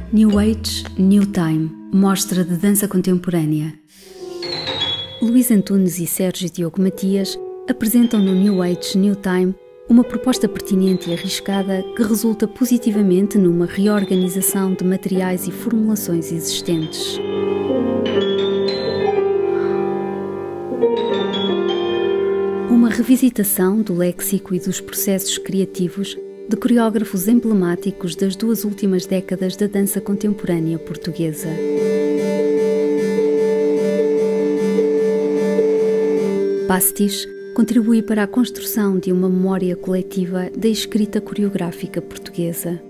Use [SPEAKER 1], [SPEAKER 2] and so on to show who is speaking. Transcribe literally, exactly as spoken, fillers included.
[SPEAKER 1] New Age, New Time, mostra de dança contemporânea. Luís Antunes e Sérgio Diogo Matias apresentam no New Age, New Time uma proposta pertinente e arriscada que resulta positivamente numa reorganização de materiais e formulações existentes. Uma revisitação do léxico e dos processos criativos de coreógrafos emblemáticos das duas últimas décadas da dança contemporânea portuguesa. Pastis contribui para a construção de uma memória coletiva da escrita coreográfica portuguesa.